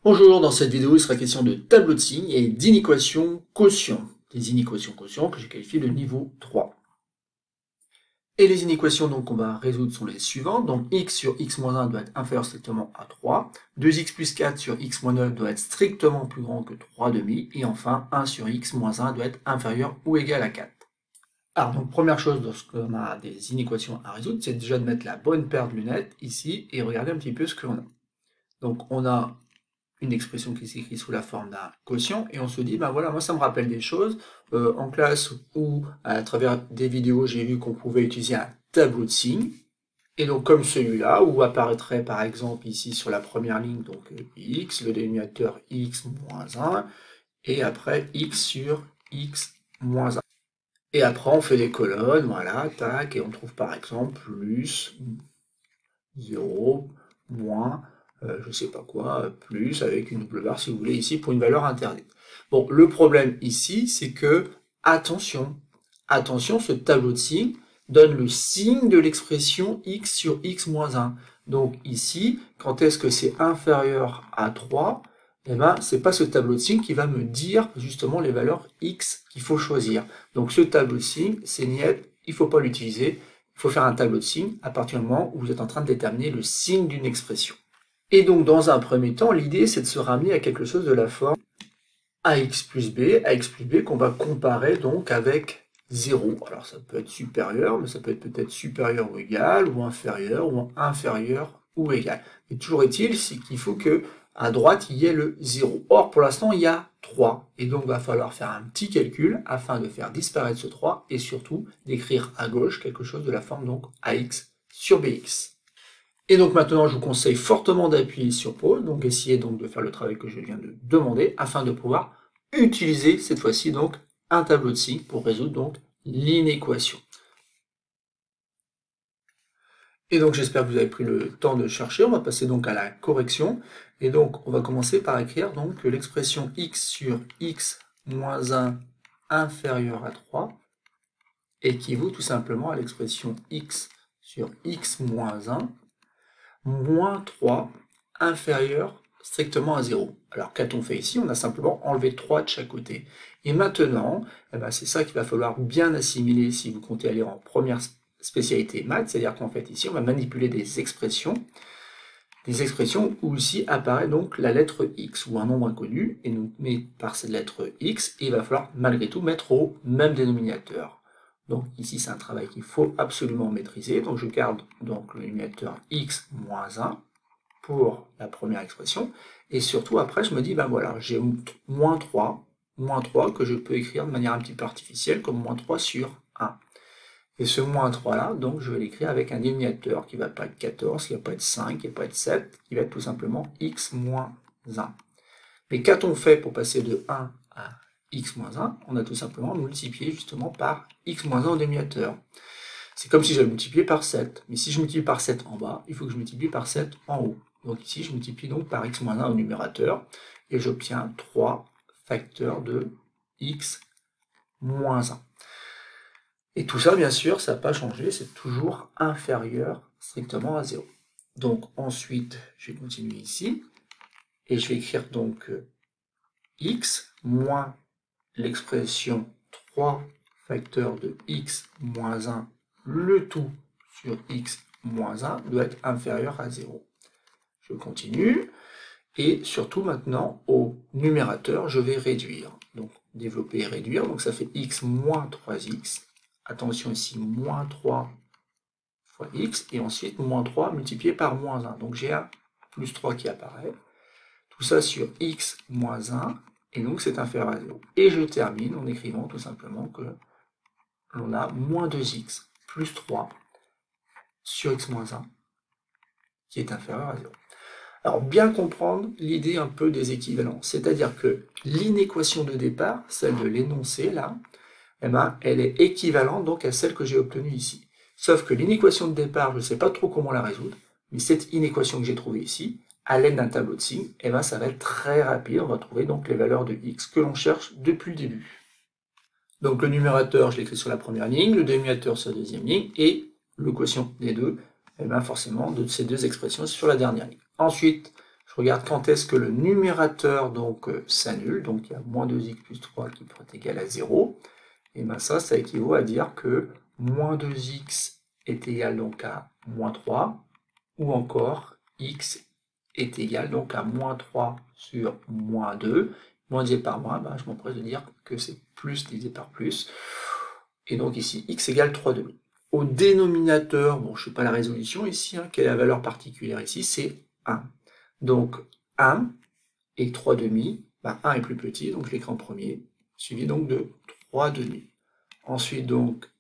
Bonjour, dans cette vidéo, il sera question de tableau de signes et d'inéquations quotient. Des inéquations quotient que j'ai qualifiées de niveau 3. Et les inéquations donc qu'on va résoudre sont les suivantes. Donc x sur x-1 doit être inférieur strictement à 3. 2x plus 4 sur x-9 doit être strictement plus grand que 3,5. Et enfin, 1 sur x-1 doit être inférieur ou égal à 4. Alors donc première chose lorsqu'on a des inéquations à résoudre, c'est déjà de mettre la bonne paire de lunettes ici et regarder un petit peu ce qu'on a. Donc on a une expression qui s'écrit sous la forme d'un quotient, et on se dit, ben voilà, moi ça me rappelle des choses, en classe ou à travers des vidéos, j'ai vu qu'on pouvait utiliser un tableau de signes, et donc comme celui-là, où apparaîtrait par exemple ici sur la première ligne, donc x, le dénominateur x moins 1, et après x sur x moins 1. Et après on fait des colonnes, voilà, tac, et on trouve par exemple plus 0, moins, je sais pas quoi, plus, avec une double barre si vous voulez ici pour une valeur interdite. Bon, le problème ici, c'est que, attention, ce tableau de signes donne le signe de l'expression x sur x moins 1. Donc ici, quand est-ce que c'est inférieur à 3, eh ben, c'est pas ce tableau de signes qui va me dire justement les valeurs x qu'il faut choisir. Donc ce tableau de signes, c'est niet, il faut pas l'utiliser. Il faut faire un tableau de signes à partir du moment où vous êtes en train de déterminer le signe d'une expression. Et donc, dans un premier temps, l'idée, c'est de se ramener à quelque chose de la forme ax plus b qu'on va comparer donc avec 0. Alors, ça peut être supérieur, mais ça peut être peut-être supérieur ou égal, ou inférieur ou égal. Mais toujours est-il, c'est qu'il faut que à droite, il y ait le 0. Or, pour l'instant, il y a 3. Et donc, il va falloir faire un petit calcul afin de faire disparaître ce 3 et surtout d'écrire à gauche quelque chose de la forme donc ax sur bx. Et donc maintenant, je vous conseille fortement d'appuyer sur pause, donc essayez donc de faire le travail que je viens de demander afin de pouvoir utiliser cette fois-ci donc un tableau de signes pour résoudre donc l'inéquation. Et donc j'espère que vous avez pris le temps de chercher. On va passer donc à la correction. Et donc on va commencer par écrire donc que l'expression x sur x moins 1 inférieur à 3 équivaut tout simplement à l'expression x sur x moins 1 moins 3 inférieur strictement à 0. Alors qu'a-t-on fait ici? On a simplement enlevé 3 de chaque côté. Et maintenant, eh ben, c'est ça qu'il va falloir bien assimiler si vous comptez aller en première spécialité maths, c'est-à-dire qu'en fait ici on va manipuler des expressions où ici apparaît donc la lettre x ou un nombre inconnu, et nous met par cette lettre x, et il va falloir malgré tout mettre au même dénominateur. Donc ici c'est un travail qu'il faut absolument maîtriser, donc je garde donc le dénominateur x moins 1 pour la première expression, et surtout après je me dis ben voilà, j'ai moins 3 que je peux écrire de manière un petit peu artificielle comme moins 3 sur 1. Et ce moins 3 là, donc je vais l'écrire avec un dénominateur qui ne va pas être 14, qui ne va pas être 5, qui ne va pas être 7, qui va être tout simplement x moins 1. Mais qu'a-t-on fait pour passer de 1 à x moins 1? On a tout simplement multiplié justement par x moins 1 au dénominateur. C'est comme si j'avais multiplié par 7. Mais si je multiplie par 7 en bas, il faut que je multiplie par 7 en haut. Donc ici, je multiplie donc par x moins 1 au numérateur, et j'obtiens 3 facteurs de x moins 1. Et tout ça, bien sûr, ça n'a pas changé, c'est toujours inférieur strictement à 0. Donc ensuite, je vais continuer ici, et je vais écrire donc x moins l'expression 3 facteurs de x moins 1, le tout sur x moins 1 doit être inférieur à 0. Je continue, et surtout maintenant, au numérateur, je vais réduire. Donc développer et réduire, donc ça fait x moins 3x. Attention ici, moins 3 fois x, et ensuite moins 3 multiplié par moins 1. Donc j'ai un plus 3 qui apparaît. Tout ça sur x moins 1, et donc c'est inférieur à 0. Et je termine en écrivant tout simplement que l'on a moins 2x plus 3 sur x moins 1, qui est inférieur à 0. Alors bien comprendre l'idée un peu des équivalents, c'est-à-dire que l'inéquation de départ, celle de l'énoncé là, eh ben, elle est équivalente donc à celle que j'ai obtenue ici. Sauf que l'inéquation de départ, je ne sais pas trop comment la résoudre, mais cette inéquation que j'ai trouvée ici, à l'aide d'un tableau de signes, eh ben, ça va être très rapide. On va trouver donc les valeurs de x que l'on cherche depuis le début. Donc le numérateur, je l'écris sur la première ligne, le dénominateur sur la deuxième ligne, et le quotient des deux, eh ben, forcément de ces deux expressions sur la dernière ligne. Ensuite, je regarde quand est-ce que le numérateur donc s'annule, donc il y a moins 2x plus 3 qui pourrait être égal à 0, et bien ça équivaut à dire que moins 2x est égal donc à moins 3, ou encore x est égal donc à moins 3 sur moins 2, moins divisé par moins, ben, je m'empresse de dire que c'est plus divisé par plus, et donc ici x égale 3,5. Au dénominateur, bon je ne fais pas la résolution ici, hein, quelle est la valeur particulière ici, c'est 1. Donc 1 et 3,5, ben 1 est plus petit, donc je l'écris en premier, suivi donc de 3,5. Ensuite donc,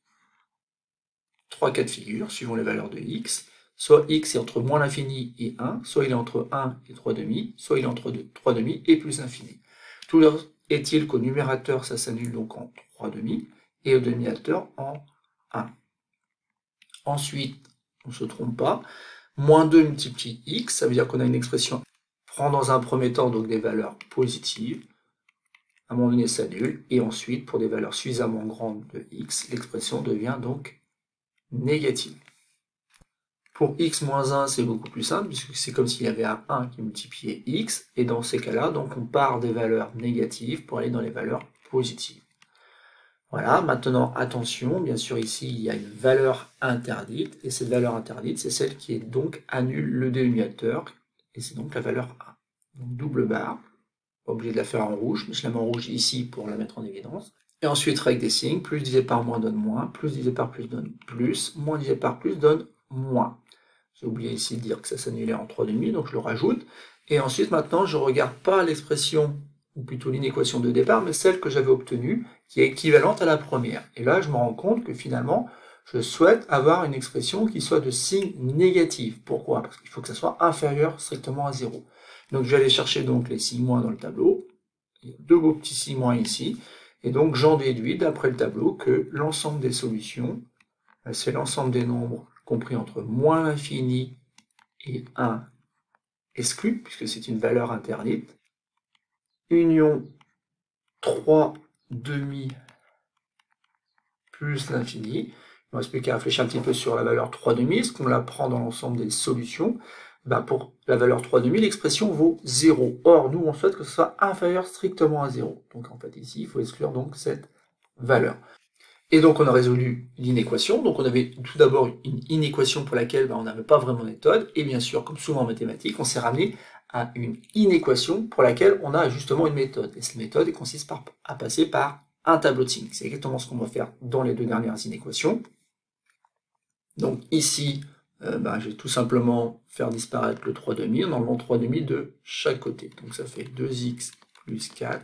3 cas de figure, suivant les valeurs de x, soit x est entre moins l'infini et 1, soit il est entre 1 et 3,5, soit il est entre 3,5 et plus l'infini. Tout est-il qu'au numérateur, ça s'annule donc en 3,5, et au dénominateur en 1. Ensuite, on ne se trompe pas, moins 2 multiplie x, ça veut dire qu'on a une expression qui prend dans un premier temps donc des valeurs positives, à un moment donné s'annule, et ensuite, pour des valeurs suffisamment grandes de x, l'expression devient donc négative. Pour x moins 1, c'est beaucoup plus simple, puisque c'est comme s'il y avait un 1 qui multipliait x, et dans ces cas-là, donc on part des valeurs négatives pour aller dans les valeurs positives. Voilà, maintenant attention, bien sûr ici il y a une valeur interdite, et cette valeur interdite, c'est celle qui est donc annule le dénominateur, et c'est donc la valeur 1. Donc double barre, pas obligé de la faire en rouge, mais je la mets en rouge ici pour la mettre en évidence. Et ensuite règle des signes, plus divisé par moins donne moins, plus divisé par plus donne plus, moins divisé par plus donne moins. J'ai oublié ici de dire que ça s'annulait en 3,5, donc je le rajoute. Et ensuite maintenant je ne regarde pas l'expression, ou plutôt l'inéquation de départ, mais celle que j'avais obtenue, qui est équivalente à la première. Et là, je me rends compte que finalement, je souhaite avoir une expression qui soit de signe négatif. Pourquoi? Parce qu'il faut que ça soit inférieur strictement à 0. Donc, je vais aller chercher donc les signes moins dans le tableau. Il y a deux beaux petits signes moins ici. Et donc, j'en déduis, d'après le tableau, que l'ensemble des solutions, c'est l'ensemble des nombres compris entre moins l'infini et 1 exclu, puisque c'est une valeur interdite, union 3 demi plus l'infini. Il ne reste plus qu'à réfléchir un petit peu sur la valeur 3 demi. Est-ce qu'on la prend dans l'ensemble des solutions? Ben pour la valeur 3 demi, l'expression vaut 0. Or, nous, on souhaite que ce soit inférieur strictement à 0. Donc, en fait, ici, il faut exclure donc cette valeur. Et donc, on a résolu l'inéquation. Donc, on avait tout d'abord une inéquation pour laquelle on n'avait pas vraiment de méthode. Et bien sûr, comme souvent en mathématiques, on s'est ramené à une inéquation pour laquelle on a justement une méthode. Et cette méthode consiste à passer par un tableau de signes. C'est exactement ce qu'on va faire dans les deux dernières inéquations. Donc ici, je vais tout simplement faire disparaître le 3 demi en enlevant 3 demi de chaque côté. Donc ça fait 2x plus 4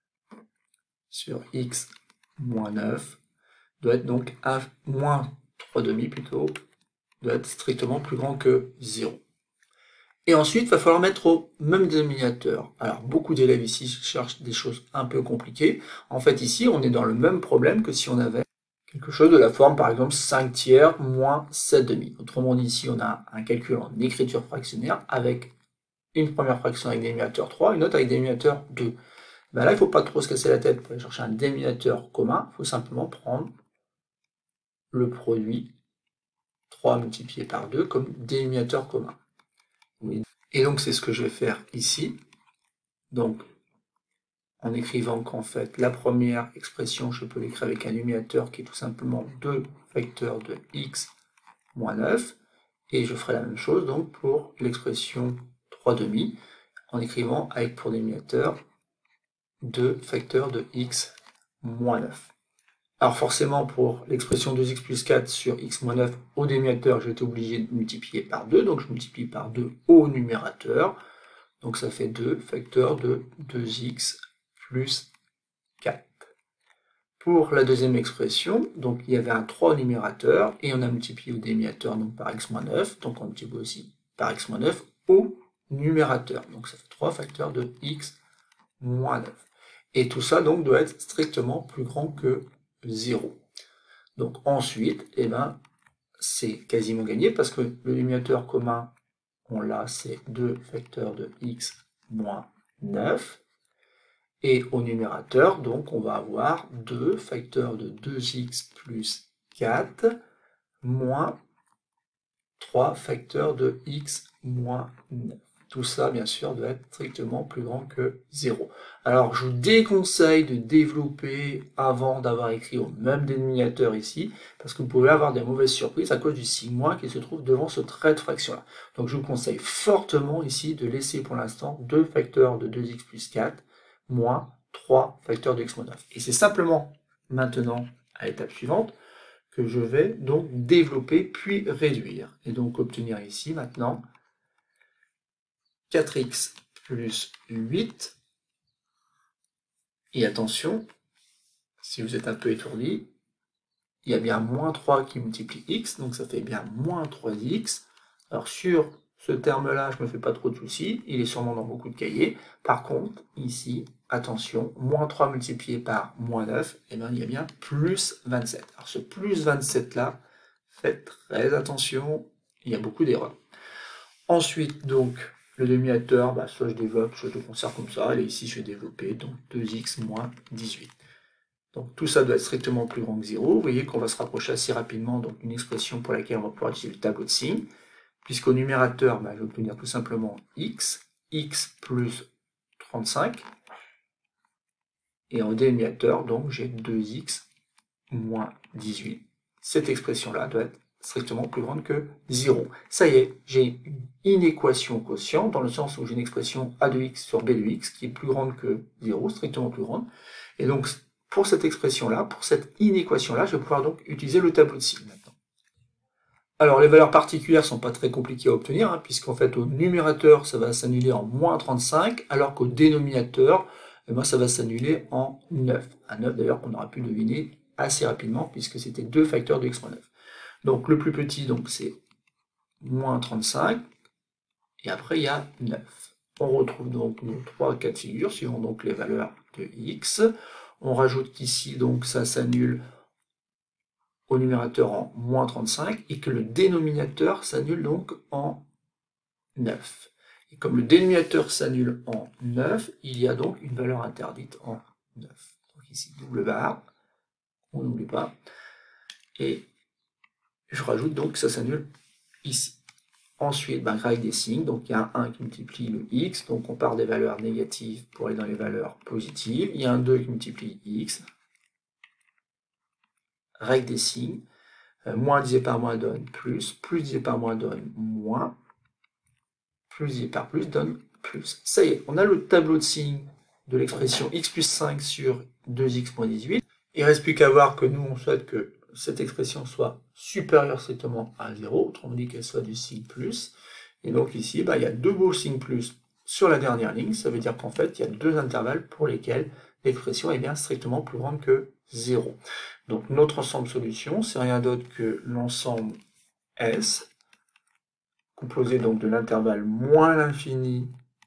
sur x moins 9 doit être donc moins 3 demi plutôt, doit être strictement plus grand que 0. Et ensuite, il va falloir mettre au même dénominateur. Alors, beaucoup d'élèves ici cherchent des choses un peu compliquées. En fait, ici, on est dans le même problème que si on avait quelque chose de la forme, par exemple, 5 tiers moins 7 demi. Autrement dit, ici, on a un calcul en écriture fractionnaire avec une première fraction avec dénominateur 3, une autre avec dénominateur 2. Ben là, il ne faut pas trop se casser la tête pour aller chercher un dénominateur commun. Il faut simplement prendre le produit 3 multiplié par 2 comme dénominateur commun. Et donc, c'est ce que je vais faire ici. Donc, en écrivant qu'en fait, la première expression, je peux l'écrire avec un dénominateur qui est tout simplement 2 facteurs de x moins 9. Et je ferai la même chose donc pour l'expression 3 demi, en écrivant avec pour dénominateur 2 facteurs de x moins 9. Alors forcément, pour l'expression 2x plus 4 sur x moins 9 au dénominateur, j'ai été obligé de multiplier par 2, donc je multiplie par 2 au numérateur. Donc ça fait 2 facteurs de 2x plus 4. Pour la deuxième expression, donc il y avait un 3 au numérateur, et on a multiplié au dénominateur donc par x moins 9, donc on multiplie aussi par x moins 9 au numérateur. Donc ça fait 3 facteurs de x moins 9. Et tout ça donc doit être strictement plus grand que 0. Donc ensuite, c'est quasiment gagné parce que le dénominateur commun, on l'a, c'est 2 facteurs de x moins 9. Et au numérateur, donc, on va avoir 2 facteurs de 2x plus 4 moins 3 facteurs de x moins 9. tout ça, bien sûr, doit être strictement plus grand que 0. Alors, je vous déconseille de développer avant d'avoir écrit au même dénominateur ici, parce que vous pouvez avoir des mauvaises surprises à cause du sigma qui se trouve devant ce trait de fraction-là. Donc, je vous conseille fortement ici de laisser pour l'instant 2 facteurs de 2x plus 4 moins 3 facteurs de x moins 9. Et c'est simplement maintenant, à l'étape suivante, que je vais donc développer puis réduire. Et donc obtenir ici maintenant 4x plus 8. Et attention, si vous êtes un peu étourdi, il y a bien moins 3 qui multiplie x, donc ça fait bien moins 3x. Alors sur ce terme-là, je ne me fais pas trop de soucis, il est sûrement dans beaucoup de cahiers. Par contre, ici, attention, moins 3 multiplié par moins 9, et bien, il y a bien plus 27. Alors ce plus 27-là, faites très attention, il y a beaucoup d'erreurs. Ensuite, donc, le dénominateur, soit je développe, soit je le conserve comme ça, et ici je vais développer donc 2x moins 18. Donc tout ça doit être strictement plus grand que 0. Vous voyez qu'on va se rapprocher assez rapidement d'une expression pour laquelle on va pouvoir utiliser le tableau de signes, puisqu'au numérateur, je vais obtenir tout simplement x plus 35, et en dénominateur, donc j'ai 2x moins 18. Cette expression-là doit être strictement plus grande que 0. Ça y est, j'ai une inéquation quotient, dans le sens où j'ai une expression a de x sur b de x qui est plus grande que 0, strictement plus grande. Et donc, pour cette expression-là, pour cette inéquation-là, je vais pouvoir donc utiliser le tableau de signes maintenant. Alors, les valeurs particulières ne sont pas très compliquées à obtenir, puisqu'en fait, au numérateur, ça va s'annuler en moins 35, alors qu'au dénominateur, ça va s'annuler en 9. Un 9, d'ailleurs, qu'on aura pu deviner assez rapidement, puisque c'était 2 facteurs de x moins 9. Donc, le plus petit, c'est moins 35, et après, il y a 9. On retrouve donc nos 3 cas de figure, suivant donc les valeurs de x. On rajoute qu'ici, donc, ça s'annule au numérateur en moins 35, et que le dénominateur s'annule donc en 9. Et comme le dénominateur s'annule en 9, il y a donc une valeur interdite en 9. Donc ici, double barre, on n'oublie pas. Et je rajoute donc que ça s'annule ici. Ensuite, graphique des signes, donc il y a un 1 qui multiplie le x, donc on part des valeurs négatives pour aller dans les valeurs positives. Il y a un 2 qui multiplie x. Règle des signes. Moins divisé par moins donne plus divisé par moins donne moins, plus divisé par plus donne plus. Ça y est, on a le tableau de signes de l'expression x plus 5 sur 2x moins 18. Il ne reste plus qu'à voir que nous, on souhaite que cette expression soit supérieure strictement à 0, autrement dit qu'elle soit du signe plus. Et donc ici, il y a 2 beaux signes plus sur la dernière ligne. Ça veut dire qu'en fait, il y a 2 intervalles pour lesquels l'expression est bien strictement plus grande que 0. Donc notre ensemble solution, c'est rien d'autre que l'ensemble S, composé donc de l'intervalle moins l'infini,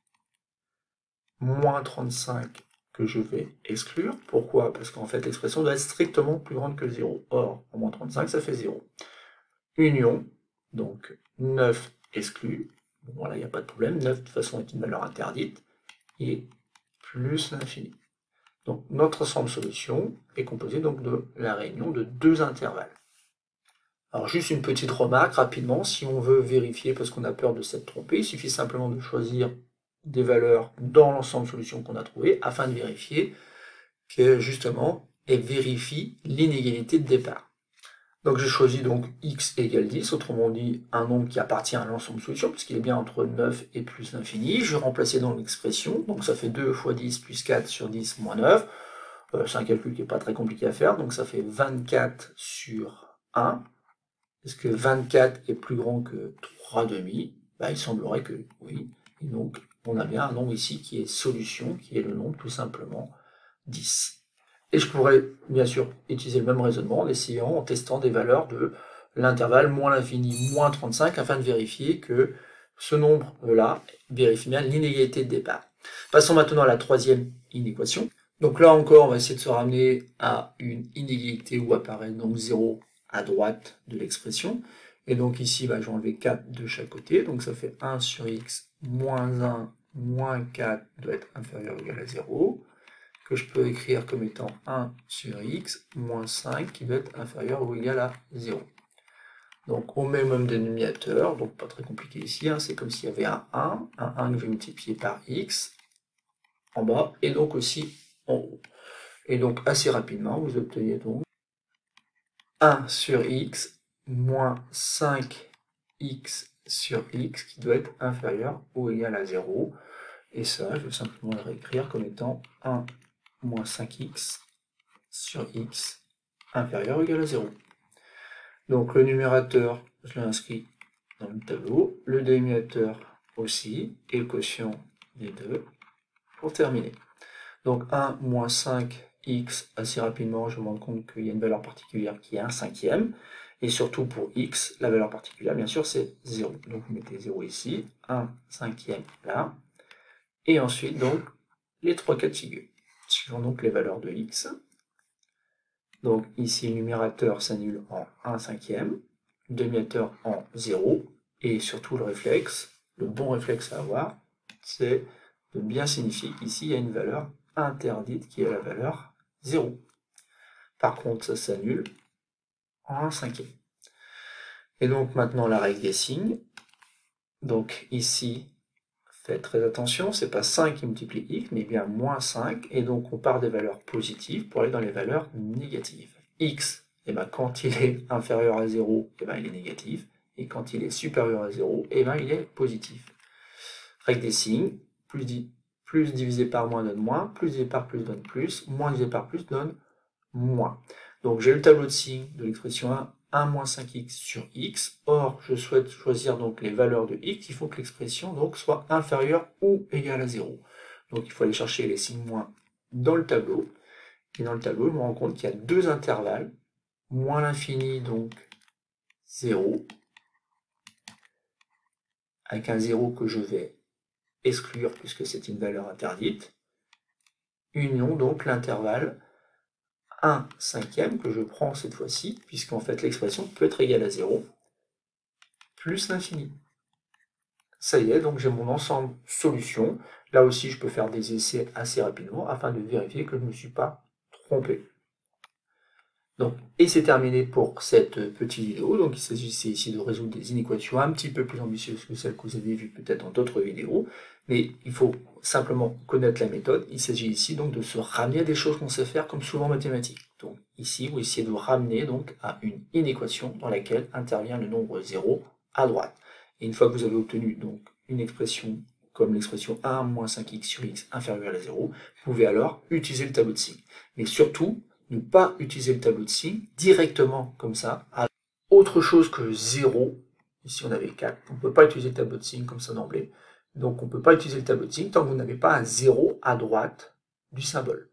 moins 35, que je vais exclure. Pourquoi? Parce qu'en fait, l'expression doit être strictement plus grande que 0. Or, en moins 35, ça fait 0. Union, donc 9 exclu. Bon, voilà, il n'y a pas de problème. 9, de toute façon, est une valeur interdite. Et plus l'infini. Donc, notre ensemble solution est composé donc de la réunion de 2 intervalles. Alors, juste une petite remarque rapidement. Si on veut vérifier, parce qu'on a peur de s'être trompé, il suffit simplement de choisir des valeurs dans l'ensemble solution qu'on a trouvé afin de vérifier que justement elle vérifie l'inégalité de départ. Donc j'ai choisi donc x égale 10, autrement dit un nombre qui appartient à l'ensemble solution puisqu'il est bien entre 9 et plus l'infini. Je vais remplacer dans l'expression, donc ça fait 2 fois 10 plus 4 sur 10 moins 9. C'est un calcul qui n'est pas très compliqué à faire, donc ça fait 24 sur 1. Est-ce que 24 est plus grand que 3,5? Il semblerait que oui. Et donc, on a bien un nombre ici qui est solution, qui est le nombre tout simplement 10. Et je pourrais bien sûr utiliser le même raisonnement en essayant, en testant des valeurs de l'intervalle moins l'infini, moins 35, afin de vérifier que ce nombre-là vérifie bien l'inégalité de départ. Passons maintenant à la troisième inéquation. Donc là encore, on va essayer de se ramener à une inégalité où apparaît donc 0 à droite de l'expression. Et donc ici, je vais enlever 4 de chaque côté. Donc ça fait 1 sur x moins 1 moins 4 doit être inférieur ou égal à 0. Que je peux écrire comme étant 1 sur x moins 5 qui doit être inférieur ou égal à 0. Donc au même dénominateur, donc pas très compliqué ici, hein, c'est comme s'il y avait un 1 que je vais multiplier par x en bas, et donc aussi en haut. Et donc assez rapidement, vous obtenez donc 1 sur x moins 5x sur x qui doit être inférieur ou égal à 0. Et ça, je vais simplement le réécrire comme étant 1 moins 5x sur x inférieur ou égal à 0. Donc le numérateur, je l'ai inscrit dans le tableau, le dénominateur aussi, et le quotient des deux pour terminer. Donc 1 moins 5x, assez rapidement, je me rends compte qu'il y a une valeur particulière qui est 1/5. Et surtout pour x, la valeur particulière, bien sûr, c'est 0. Donc vous mettez 0 ici, 1/5 là. Et ensuite, donc, les trois cas de figure. Suivant donc les valeurs de x. Donc ici, le numérateur s'annule en 1/5, le dénominateur en 0. Et surtout le réflexe, le bon réflexe à avoir, c'est de bien signifier qu'ici, il y a une valeur interdite qui est la valeur 0. Par contre, ça s'annule en 1/5. Et donc maintenant la règle des signes. Donc ici, faites très attention, c'est pas 5 qui multiplie x, mais bien moins 5. Et donc on part des valeurs positives pour aller dans les valeurs négatives. X, et ben, quand il est inférieur à 0, et ben, il est négatif. Et quand il est supérieur à 0, et ben, il est positif. Règle des signes, plus divisé par moins donne moins, plus divisé par plus donne plus, moins divisé par plus donne moins. Donc j'ai le tableau de signes de l'expression 1 moins 5x sur x. Or, je souhaite choisir donc les valeurs de x. Il faut que l'expression donc soit inférieure ou égale à 0. Donc il faut aller chercher les signes moins dans le tableau. Et dans le tableau, je me rends compte qu'il y a deux intervalles. Moins l'infini, donc 0. Avec un 0 que je vais exclure puisque c'est une valeur interdite. Union, donc l'intervalle 1/5 que je prends cette fois-ci, puisqu'en fait l'expression peut être égale à 0, plus l'infini. Ça y est, donc j'ai mon ensemble solution. Là aussi, je peux faire des essais assez rapidement afin de vérifier que je ne me suis pas trompé. Donc, et c'est terminé pour cette petite vidéo. Donc il s'agissait ici de résoudre des inéquations un petit peu plus ambitieuses que celles que vous avez vues peut-être dans d'autres vidéos. Mais il faut simplement connaître la méthode. Il s'agit ici donc de se ramener à des choses qu'on sait faire comme souvent en mathématiques. Donc ici, vous essayez de vous ramener donc à une inéquation dans laquelle intervient le nombre 0 à droite. Et une fois que vous avez obtenu donc une expression comme l'expression 1 moins 5x sur x inférieur à 0, vous pouvez alors utiliser le tableau de signes. Mais surtout, ne pas utiliser le tableau de signes directement comme ça. Autre chose que 0, ici on avait 4, on ne peut pas utiliser le tableau de signes comme ça d'emblée. Donc on ne peut pas utiliser le tableau de signes tant que vous n'avez pas un 0 à droite du symbole.